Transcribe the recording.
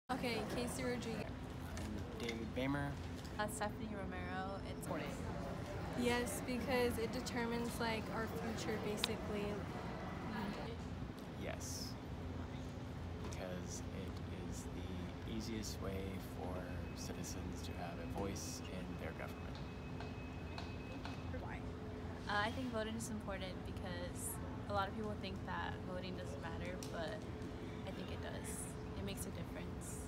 Okay, Casey Rodriguez. I'm David Bamer. Stephanie Romero. It's important. Yes, because it determines like our future basically. Yes, because it is the easiest way for citizens to have a voice in their government. Why? I think voting is important because a lot of people think that voting doesn't matter, but I think it does. It makes a difference.